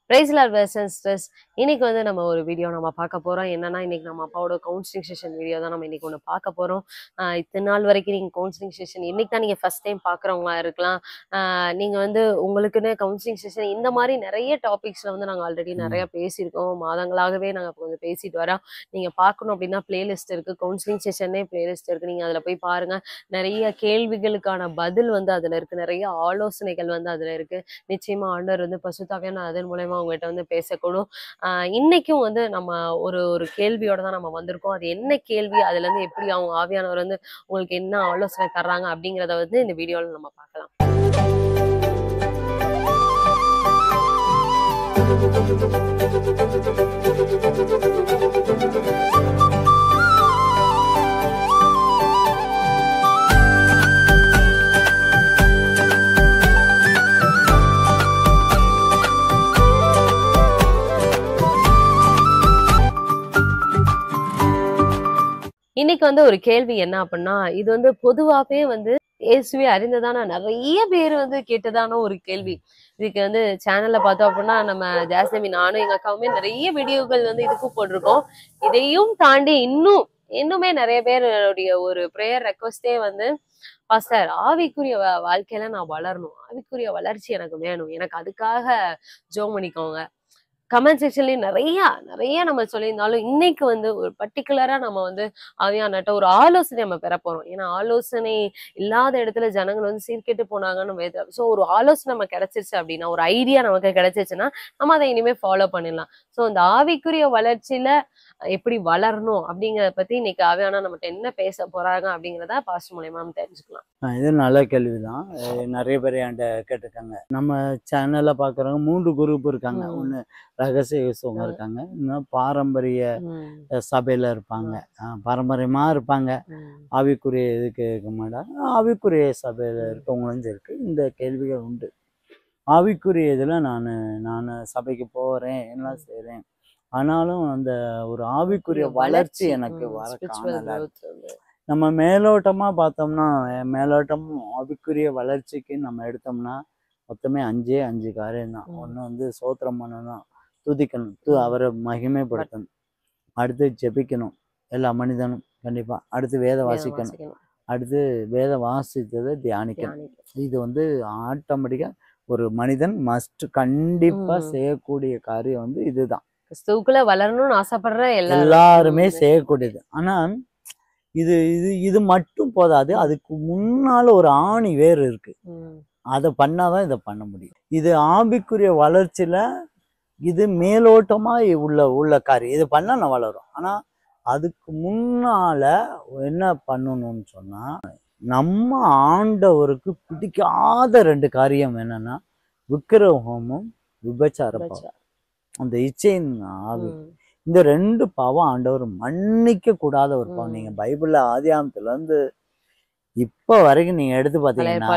Price Lord versus stress. இன்னைக்கு வந்து நம்ம ஒரு வீடியோ நம்ம பார்க்க போறோம். என்னன்னா, இன்னைக்கு நம்ம அப்பாவோட கவுன்சிலிங் செஷன் வீடியோ தான் நம்ம இன்னைக்கு ஒண்ணு பார்க்க போறோம். இத்தன நாள் வரைக்கும் நீங்க கவுன்சிலிங் செஷன் இன்னைக்கு தான் நீங்க ஃபர்ஸ்ட் டைம் பார்க்குறவங்களா இருக்கலாம். நீங்க வந்து உங்களுக்குன்னு கவுன்சிலிங் செஷன் இந்த மாரி நெறைய டாபிக்ஸ்ல வந்து நாங்க ஆல்ரெடி நெறைய பேசியிருக்கோம். மாதங்களாகவே நாங்க கொஞ்சம் பேசிட்டு வரோம். நீங்க பார்க்கணும் அப்படின்னா பிளேலிஸ்ட் இருக்கு. கவுன்சிலிங் செஷனே பிளேலிஸ்ட் இருக்கு. நீங்க அதுல போய் பாருங்க. நெறைய கேள்விகளுக்கான பதில் வந்து அதுல இருக்கு. நெறைய ஆலோசனைகள் வந்து அதுல இருக்கு. நிச்சயமா ஆண்டவர் வந்து பசுத்தாவியான அதன் மூலமா உங்ககிட்ட வந்து பேசக்கூடும். இன்னைக்கும் வந்து நம்ம ஒரு ஒரு கேள்வியோட தான் நம்ம வந்திருக்கோம். அது என்ன கேள்வி, அதுல இருந்து எப்படி அவங்க ஆவியானவர் வந்து உங்களுக்கு என்ன ஆலோசனை தர்றாங்க அப்படிங்கிறத வந்து இந்த வீடியோல நம்ம பார்க்கலாம். இன்னைக்கு வந்து ஒரு கேள்வி என்ன அப்படின்னா, இது வந்து பொதுவாவே வந்து இயேசுவே அறிந்ததான நெறைய பேர் வந்து கேட்டதான ஒரு கேள்வி. இதுக்கு வந்து சேனல்ல பார்த்தோம் அப்படின்னா, நம்ம ஜாஸ்மின் நானும் எங்க அக்காவுமே நெறைய வீடியோக்கள் வந்து இதுக்கு போட்டிருக்கோம். இதையும் தாண்டி இன்னுமே நெறைய பேருடைய ஒரு பிரேயர் ரெக்வெஸ்டே வந்து, பாஸ்டர் ஆவிக்குரிய வாழ்க்கையில நான் வளரணும். ஆவிக்குரிய வளர்ச்சி எனக்கு வேணும். எனக்கு அதுக்காக ஜெபம் பண்ணிக்கோங்க. கமெண்ட் செக்ஷன்லயும் நெறைய நம்ம சொல்லியிருந்தாலும், இன்னைக்கு வந்து ஒரு பர்ட்டிகுலரா நம்ம வந்து ஆவியானவர்ட்ட ஒரு ஆலோசனை நம்ம பெறப் போறோம். ஏன்னா, ஆலோசனை இல்லாத இடத்துல ஜனங்கள் வந்து சீர்கெட்டு போனாங்கன்னு சோ ஒரு ஆலோசனை நமக்கு கிடைச்சிருச்சு அப்படின்னா, ஒரு ஐடியா நமக்கு கிடைச்சிருச்சுன்னா, நம்ம அதை இனிமே ஃபாலோ பண்ணிடலாம். சோ இந்த ஆவிக்குரிய வளர்ச்சியில எப்படி வளரணும் அப்படிங்கிறத பத்தி இன்னைக்கு ஆவியானவர் நம்மட்ட என்ன பேச போறாங்க அப்படிங்கிறத பாஸ்டர் மூலியமா நம்ம தெரிஞ்சுக்கலாம். இது நல்ல கேள்விதான். நிறைய பேர் என்கிட்ட கேட்டிருக்காங்க. நம்ம சேனல்ல பார்க்குறவங்க 3 குரூப் இருக்காங்க. ஒன்று ரகசிய இயேசுவங்க இருக்காங்க, இன்னும் பாரம்பரிய சபையில இருப்பாங்க, பாரம்பரியமாக இருப்பாங்க. ஆவிக்குரிய இதுக்கு இருக்க மாட்டாங்க. ஆவிக்குரிய சபையில் இருக்கவங்களும் இருக்கு. இந்த கேள்விகள் உண்டு. ஆவிக்குரிய இதில் நான் சபைக்கு போகிறேன், எல்லாம் செய்கிறேன். ஆனாலும் அந்த ஒரு ஆவிக்குரிய வளர்ச்சி எனக்கு வர காணல. நம்ம மேலோட்டமாக பார்த்தோம்னா, மேலோட்டமும் ஆவிக்குரிய வளர்ச்சிக்கு நம்ம எடுத்தோம்னா மொத்தமே 5 காரியம் தான். ஒன்று வந்து ஸ்தோத்திரம் பண்ணணும், துதிக்கணும், அவரை மகிமைப்படுத்தணும். அடுத்து ஜெபிக்கணும் எல்லா மனிதனும் கண்டிப்பாக. அடுத்து வேத வாசிக்கணும். அடுத்து வேத வாசித்ததை தியானிக்கணும். இது வந்து ஆட்டோமேட்டிக்காக ஒரு மனிதன் மஸ்ட் கண்டிப்பாக செய்யக்கூடிய காரியம் வந்து இதுதான். கிறிஸ்துவுக்குள்ள வளரணும்னு ஆசைப்படுற எல்லாருமே செய்யக்கூடியது. ஆனால் இது மட்டும் போதாது. அதுக்கு முன்னால ஒரு ஆணி வேறு இருக்கு. அதை பண்ணாதான் இதை பண்ண முடியும். இது ஆவிக்குரிய வளர்ச்சியில இது மேலோட்டமா உள்ள காரியம். இது பண்ணா நான் வளரும். ஆனா அதுக்கு முன்னால என்ன பண்ணணும்னு சொன்னா, நம்ம ஆண்டவருக்கு பிடிக்காத 2 காரியம் என்னன்னா, விக்கிரகமும் விபச்சார பாவம். அந்த இச்சையின் ஆவி. இந்த 2 பாவம் ஆண்டவர் மன்னிக்க கூடாத ஒரு பாவம். நீங்க பைபிள்ல ஆதியாகமத்துல இருந்து இப்ப வரைக்கும் நீங்க எடுத்து பாத்தீங்கன்னா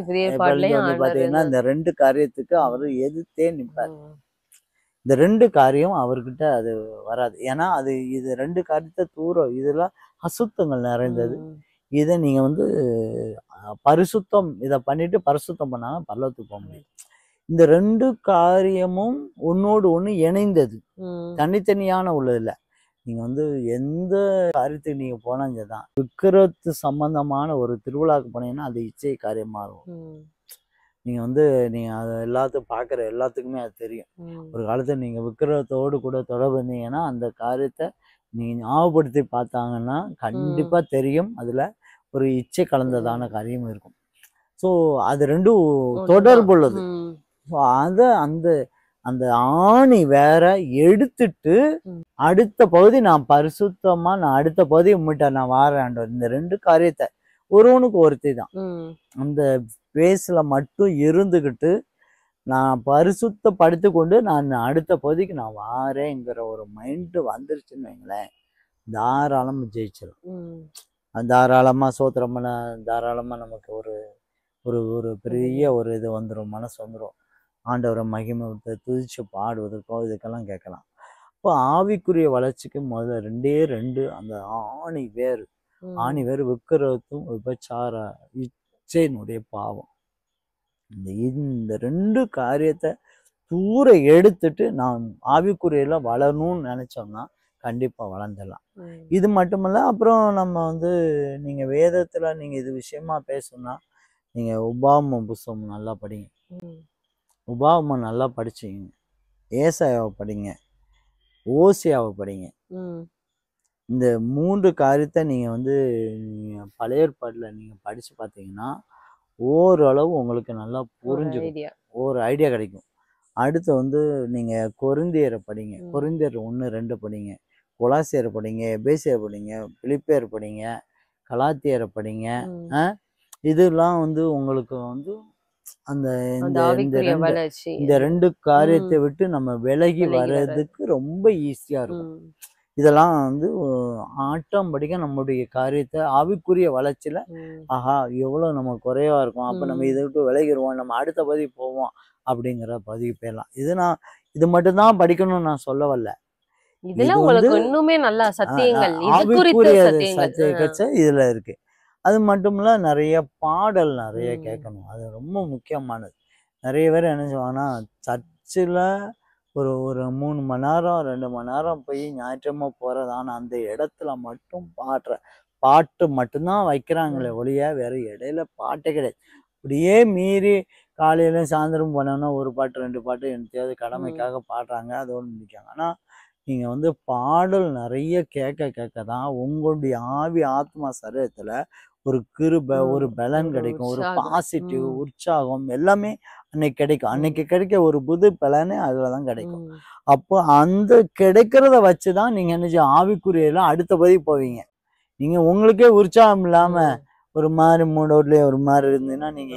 இந்த 2 காரியத்துக்கு அவர் எதிர்த்தே நிற்பார். இந்த 2 காரியம் அவர்கிட்ட அது வராது. ஏன்னா இது 2 காரியத்தை தூரம். இதெல்லாம் அசுத்தங்கள் நிறைந்தது. இதை நீங்க வந்து பரிசுத்தம், இதை பண்ணிட்டு பரிசுத்தம் பண்ணாலும் பரலோகத்துக்கு போக முடியும். இந்த 2 காரியமும் ஒன்னோடு ஒண்ணு இணைந்தது, தனித்தனியான உள்ளதில்லை. நீங்க வந்து எந்த காரியத்துக்கு நீங்க போனாங்கதான், விக்கிரத்து சம்பந்தமான ஒரு திருவிழாவுக்கு போனீங்கன்னா அது இச்சை காரியமா இருக்கும். நீங்க வந்து நீங்க அதை எல்லாத்தையும் பார்க்குற எல்லாத்துக்குமே அது தெரியும். ஒரு காலத்துல நீங்க விக்கிரகத்தோடு கூட தொடர்பு இருந்தீங்கன்னா அந்த காரியத்தை நீங்க ஞாபகப்படுத்தி பார்த்தாங்கன்னா கண்டிப்பா தெரியும். அதுல ஒரு இச்சை கலந்ததான காரியம் இருக்கும். ஸோ அது 2ம் தொடர்புள்ளது. அதை அந்த ஆணி வேற எடுத்துட்டு அடுத்த பகுதி நான் பரிசுத்தமா, நான் அடுத்த பகுதி உம்மிட்ட நான் வாரேன். இந்த 2 காரியத்தை ஒருவனுக்கு ஒருத்தி தான். அந்த பேஸ்ல மட்டும் இருந்துகிட்டு நான் பரிசுத்தப்படுத்தி கொண்டு நான் அடுத்த பகுதிக்கு நான் வாரேங்கிற ஒரு மைண்டு வந்துருச்சுன்னு வைங்களேன், தாராளமா ஜெயிச்சிடும். தாராளமா சோத்திரம் பண்ண, தாராளமா நமக்கு ஒரு ஒரு ஒரு பெரிய ஒரு இது வந்துடும், மனசு வந்துடும். ஆண்டவரை மகிமை துதிச்சு பாடுவதற்கோ இதுக்கெல்லாம் கேட்கலாம். இப்போ ஆவிக்குரிய வளர்ச்சிக்கு முதல்ல 2 அந்த ஆணி வேறு விக்கிரகத்தும் விபச்சார இச்சையினுடைய பாவம். இந்த 2 காரியத்தை தூர எடுத்துட்டு நான் ஆவிக்குரியல வளரணும்னு நினைச்சோம்னா கண்டிப்பா வளர்ந்துடலாம். இது மட்டுமல்ல, அப்புறம் நம்ம வந்து நீங்க வேதத்துல நீங்க இது விஷயமா பேசணும்னா நீங்க உபாகமம் புஸ்தகம் நல்லா படிங்க. உபாகமம் நல்லா படிச்சீங்க, ஏசாயாவை படிங்க, ஓசியாவை படிங்க. இந்த 3 காரியத்தை நீங்க வந்து பழைய ஏற்பாடுல நீங்க படிச்சு பார்த்தீங்கன்னா ஓரளவு உங்களுக்கு நல்லா புரிஞ்சுக்கும், ஒரு ஐடியா கிடைக்கும். அடுத்து வந்து நீங்க கொரிந்தியரை படிங்க, கொரிந்தியர் 1-2 படிங்க, கொலாசியரை படிங்க, எபேசியரை படிங்க, பிலிப்பியர் படிங்க, கலாத்தியரை படிங்க. இதெல்லாம் வந்து உங்களுக்கு வந்து அந்த இந்த 2 காரியத்தை விட்டு நம்ம விலகி வர்றதுக்கு ரொம்ப ஈஸியா இருக்கும். இதெல்லாம் வந்து ஆட்டோமேட்டிக்கா நம்முடைய காரியத்தை ஆவிக்குரிய வளர்ச்சியில ஆஹா எவ்வளவு நம்ம குறைவா இருக்கும், அப்ப நம்ம இதை விட்டு விலகிடுவோம், நம்ம அடுத்த பதிவு போவோம் அப்படிங்கிற பதிவு போயிடலாம். இது மட்டும்தான் படிக்கணும்னு நான் சொல்ல வரல. இது வந்து இன்னுமே நல்ல சத்தியங்கள் ஆவிக்குரிய சத்தியம் இதுல இருக்கு. அது மட்டுமில்ல நிறைய பாடல் நிறைய கேட்கணும், அது ரொம்ப முக்கியமானது. நிறைய பேர் என்ன சொல்லுவாங்கன்னா சர்ச்சில் ஒரு 3 மணி நேரம் 2 மணி நேரம் போய் ஞாயிற்றுமா போறதான அந்த இடத்துல மட்டும் பாட்டு மட்டும்தான் வைக்கிறாங்களே ஒழிய வேற இடையில பாட்டே கிடையாது. அப்படியே மீறி காலையில சாயந்தரம் போனோம்னா ஒரு பாட்டு 2 பாட்டு எனத்தையாவது கடமைக்காக பாடுறாங்க, அதோடு முடிக்காங்க. ஆனா நீங்க வந்து பாடல் நிறைய கேட்க தான் உங்களுடைய ஆவி ஆத்மா சரீரத்துல ஒரு கிருபை, ஒரு பலன் கிடைக்கும், ஒரு பாசிட்டிவ் உற்சாகம் எல்லாமே அன்னைக்கு கிடைக்கும். அன்னைக்கு கிடைக்க ஒரு புது பலனே அதுலதான் கிடைக்கும். அப்போ அந்த கிடைக்கிறத வச்சுதான் நீங்க என்ன ஆவிக்குரியெல்லாம் அடுத்த பதிவு போவீங்க. நீங்க உங்களுக்கே உற்சாகம் இல்லாம ஒரு மாதிரி மூடோட்லயே ஒரு மாதிரி இருந்தீங்கன்னா நீங்க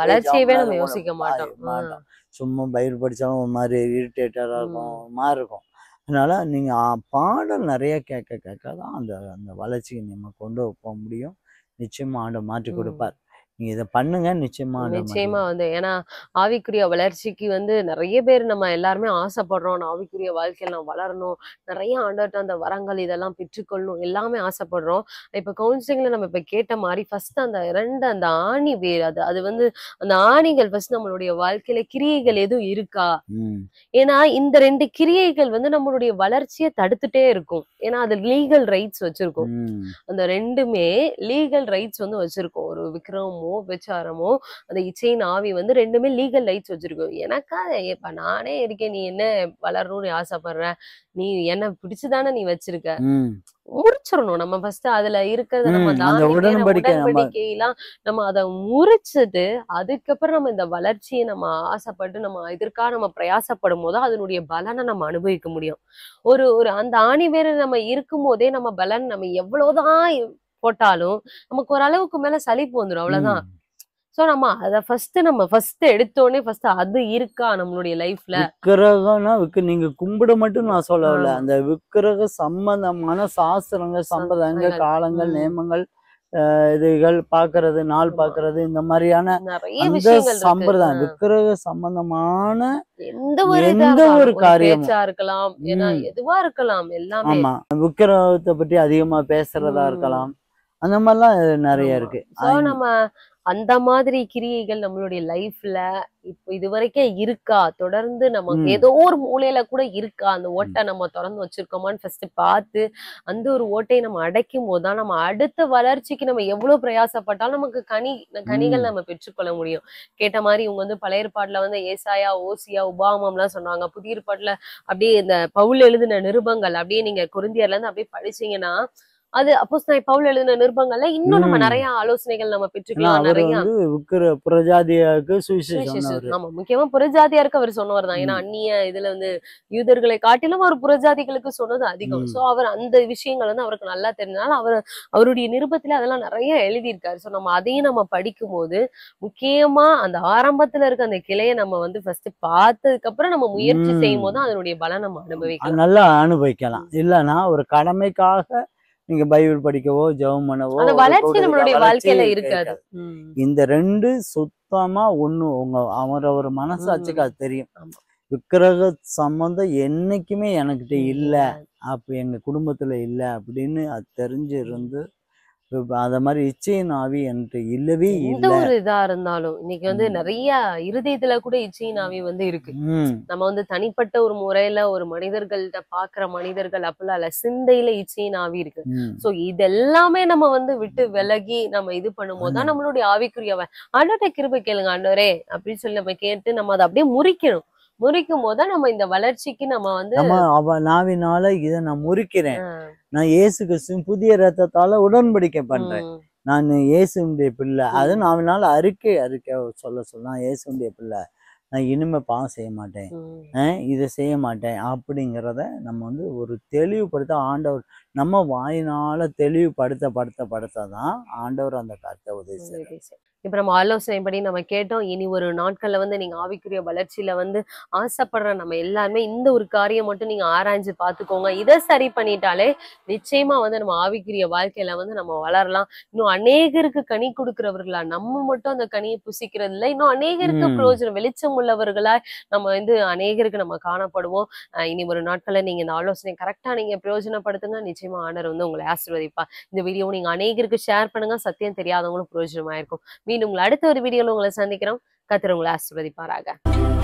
என்ன யோசிக்க மாட்டோம். சும்மா பைபிள் படிச்சாலும் ஒரு மாதிரி இரிட்டேட்டரா இருக்கும், ஒரு மாதிரி இருக்கும். அதனால நீங்க பாடல் நிறைய கேட்க தான் அந்த வளர்ச்சியை நம்ம கொண்டு போக முடியும். நிச்சயமா ஆண்டவர் மாற்றி கொடுப்பார். நீங்க இதை பண்ணுங்க, நிச்சயமா வந்து ஏன்னா ஆவிக்குரிய வளர்ச்சிக்கு வந்து நிறைய பேர் நம்ம எல்லாருமே ஆசைப்படுறோம். ஆவிக்குரிய வாழ்க்கையில நான் வளரணும், நிறைய ஆண்டவர்ட்ட அந்த வரங்கள் இதெல்லாம் பெற்றுக்கொள்ளணும் எல்லாமே ஆசைப்படுறோம். இப்ப கவுன்சிலிங்ல நம்ம இப்ப கேட்ட மாதிரி ஃபர்ஸ்ட் அந்த ஆணி வேர் அது வந்து அந்த ஆணிகள் ஃபர்ஸ்ட் நம்மளுடைய வாழ்க்கையில கிரியைகள் எதுவும் இருக்கா? ஏன்னா இந்த 2 கிரியைகள் வந்து நம்மளுடைய வளர்ச்சியை தடுத்துட்டே இருக்கும். ஏன்னா அது லீகல் ரைட்ஸ் வச்சிருக்கும். அந்த 2மே லீகல் ரைட்ஸ் வந்து வச்சிருக்கோம். ஒரு விக்ரமோ விபச்சாரமோ அந்த இச்சையின் ஆவி வந்து 2மே லீகல் ரைட்ஸ் வச்சிருக்கோம். எனக்கா இப்ப நானே இருக்கேன், நீ என்ன வளரணும்னு ஆசைப்படுற, நீ என்ன பிடிச்சுதானே நீ வச்சிருக்க, முறிச்சிடணும். நம்ம ஃபர்ஸ்ட் அதுல இருக்கிறத நம்ம உடன்படிக்கையெல்லாம் நம்ம அதை முறிச்சுட்டு அதுக்கப்புறம் நம்ம இந்த வளர்ச்சியை நம்ம ஆசைப்பட்டு நம்ம இதற்காக நம்ம பிரயாசப்படும் போது அதனுடைய பலனை நம்ம அனுபவிக்க முடியும். ஒரு அந்த ஆணி வேறு நம்ம இருக்கும் போதே நம்ம பலன் நம்ம எவ்வளவுதான் போட்டாலும் நமக்கு ஒரு அளவுக்கு மேல சலிப்பு வந்துடும், அவ்வளவுதான். சோ நம்ம அத ஃபர்ஸ்ட் எடுத்தோடனே ஃபர்ஸ்ட் அது இருக்கா நம்மளுடைய லைஃப்ல? விக்கிரகம்னா நீங்க கும்பிட மட்டும் நான் சொல்லல, அந்த விக்கிரக சம்பந்தமான சாஸ்திரங்கள், சம்பிரதாயங்கள், காலங்கள், நியமங்கள், இதுகள் பாக்குறது, நாள் பாக்குறது, இந்த மாதிரியான அந்த சம்பிரதாயம் விக்கிரக சம்பந்தமான எந்த ஒரு காரியம் இருக்கலாம், எதுவா இருக்கலாம், எல்லாமே. ஆமா, விக்கிரகத்தை பற்றி அதிகமா பேசுறதா இருக்கலாம், அந்த மாதிரிலாம் நிறைய இருக்கு. நம்ம அந்த மாதிரி கிரியைகள் நம்மளுடைய லைஃப்ல இப்போ இதுவரைக்கும் இருக்கா, தொடர்ந்து நமக்கு ஏதோ ஒரு மூலையில கூட இருக்கா, அந்த ஓட்டை நம்ம திறந்து வச்சிருக்கோமான்னு ஃபர்ஸ்ட் பார்த்து அந்த ஒரு ஓட்டையை நம்ம அடைக்கும் போதுதான் நம்ம அடுத்த வளர்ச்சிக்கு நம்ம எவ்வளவு பிரயாசப்பட்டாலும் நமக்கு கனிகள் நம்ம பெற்றுக்கொள்ள முடியும். கேட்ட மாதிரி இவங்க வந்து பழைய ஏற்பாட்டுல வந்து ஏசாயா, ஓசியா, உபாகமம் எல்லாம் சொன்னாங்க. புதிய ஏற்பாட்டுல அப்படியே இந்த பவுல் எழுதின நிருபங்கள் அப்படியே நீங்க கொரிந்தியர்ல இருந்து அப்படியே படிச்சீங்கன்னா அது அப்போஸ்தலன் பவுல் எழுதின நிருபங்கள்ல இன்னும் நம்ம நிறைய ஆலோசனைகள் நம்ம பெற்றுக்கலாம். நிறைய புறஜாதியாருக்கு சுவிசேஷம். ஆமா, முக்கியமா புறஜாதியாருக்கு அவர் சொன்னவர் தான். ஏன்னா அந்நிய இதுல வந்து யூதர்களை காட்டிலும் அவர் புறஜாதிகளுக்கு சொன்னது அதிகம். சோ அவர் அந்த விஷயங்கள் வந்து அவருக்கு நல்லா தெரிஞ்சனால அவருடைய நிருபத்துல அதெல்லாம் நிறைய எழுதியிருக்காரு. சோ நம்ம அதையும் நம்ம படிக்கும் போது முக்கியமா அந்த ஆரம்பத்துல இருக்க அந்த கிளையை நம்ம வந்து ஃபர்ஸ்ட் பார்த்ததுக்கு அப்புறம் நம்ம முயற்சி செய்யும் போது அதனுடைய பலன் நம்ம அனுபவிக்கலாம், நல்லா அனுபவிக்கலாம். இல்லைன்னா ஒரு கடமைக்காக நீங்க பைபிள் படிக்கவோ ஜெபம் பண்ணவோ அந்த வளர்ச்சி நம்மளுடைய வாழ்க்கையில இருக்காது. இந்த 2 சுத்தமா ஒண்ணு அவரவர் மனசாட்சிக்கு அது தெரியும். விக்கிரக சம்பந்தம் என்னைக்குமே எனக்கிட்ட இல்ல, அப்ப எங்க குடும்பத்துல இல்ல அப்படின்னு அது தெரிஞ்சிருந்து அத மாதிரி இச்சையின் ஆவி என்று இல்லவே எந்த இல்லை. ஒரு இதா இருந்தாலும் இன்னைக்கு வந்து நிறைய இருதயத்துல கூட இச்சையின் ஆவி வந்து இருக்கு. நம்ம வந்து தனிப்பட்ட ஒரு முறையில ஒரு மனிதர்கள்ட்ட பாக்குற மனிதர்கள் அப்படிலாம் இல்ல, சிந்தையில இச்சையின் ஆவி இருக்கு. சோ இதெல்லாமே நம்ம வந்து விட்டு விலகி நம்ம இது பண்ணும்போதுதான் நம்மளுடைய ஆவிக்குரிய ஆண்டவர்ட்ட கிருபை கேளுங்க, ஆண்டவரே அப்படின்னு சொல்லி நம்ம கேட்டு நம்ம அதை அப்படியே முறிக்கும் போதுதான் நம்ம இந்த வளர்ச்சிக்கு நம்ம வந்து அவ நாவினால இதை நான் முறிக்கிறேன். நான் இயேசு கிறிஸ்துவின் புதிய ரத்தத்தால உடன்படிக்கை பண்றேன். நான் இயேசுடைய பிள்ளை. அது நாவினால அறிக்கை சொல்ல நான் இயேசுடைய பிள்ளை. நான் இனிமே பாவம் செய்ய மாட்டேன், இதை செய்ய மாட்டேன் அப்படிங்கிறத நம்ம வந்து ஒரு தெளிவுபடுத்த ஆண்டவர் நம்ம வாயினால தெளிவுபடுத்த ஆண்டவர் அந்த கருத்தை உதவி செய்வார். இப்ப நம்ம ஆலோசனைப்படி நம்ம கேட்டோம். இனி ஒரு நாட்கள்ல வந்து நீங்க ஆவிக்குரிய வளர்ச்சியில வந்து ஆசைப்படுற நம்ம எல்லாருமே இந்த ஒரு காரியம் மட்டும் நீங்க ஆராய்ஞ்சு பாத்துக்கோங்க. இதை சரி பண்ணிட்டாலே நிச்சயமா வந்து நம்ம ஆவிக்குரிய வாழ்க்கையில வந்து நம்ம வளரலாம். இன்னும் அநேகருக்கு கனி கொடுக்கிறவர்களா நம்ம மட்டும் அந்த கனியை புசிக்கிறது இல்லை, இன்னும் அநேகருக்கு பிரயோஜனம் வெளிச்சம் உள்ளவர்களா நம்ம வந்து அநேகருக்கு நம்ம காணப்படுவோம். இனி ஒரு நாட்கள்ல நீங்க இந்த ஆலோசனை கரெக்டா நீங்க பிரயோஜனப்படுத்துங்க. நிச்சயமா ஆண்டவர் வந்து உங்களை ஆசீர்வதிப்பா. இந்த வீடியோ நீங்க அநேகருக்கு ஷேர் பண்ணுங்க. சத்தியம் தெரியாதவங்களும் பிரயோஜனமா இருக்கும். மீண்டும் உங்களை அடுத்த ஒரு வீடியோல உங்களை சந்திக்கிறோம். கர்த்தர் உங்களை ஆசீர்வதிப்பாராக.